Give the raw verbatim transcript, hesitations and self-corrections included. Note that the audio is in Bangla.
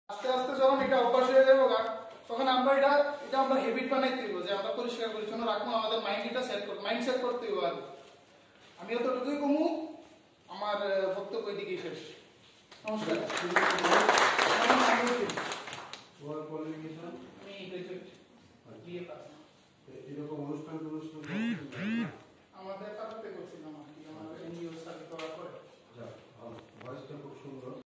আস্তে আস্তে যখন এটা অভ্যাস হয়ে যাবে তখন আমরা এটা এটা আমরা হ্যাবিট বানাইতে হইব যে আমরা পরিষ্কার পরিচ্ছন্ন রাখবো, আমাদের মাইন্ড এটা সেট করব, মাইন্ড সেট করতে হইব। আর আমি অতটুকুই কমু, আমার বক্তব্য এদিকেই শেষ। নমস্কার। এরকম অনুষ্ঠান